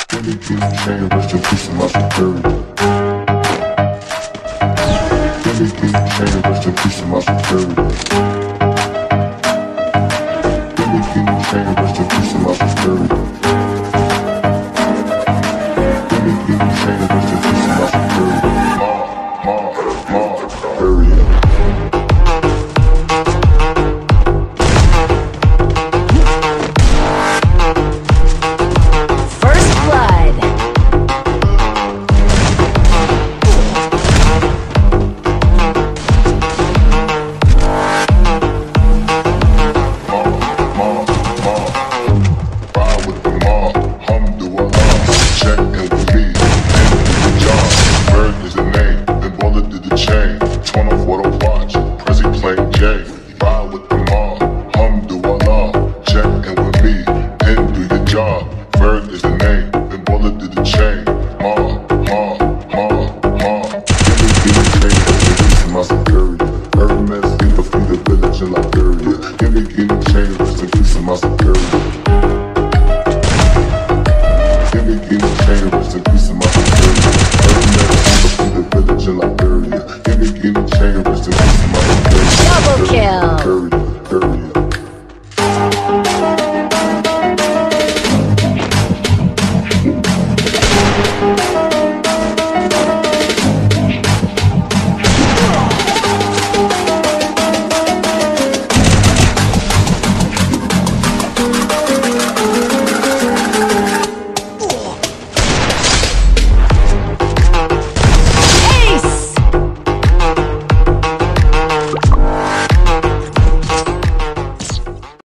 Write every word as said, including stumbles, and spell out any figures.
Billy King Kane, rest in peace to my security. Billy King Kane, rest in peace to my security. Billy King Kane, rest in peace to my security. Billy King Kane, rest in peace to my security. Ma, ma, ma, area. Ride with the mob, hum do Allah, check in with me, and do your job. Berg is the name.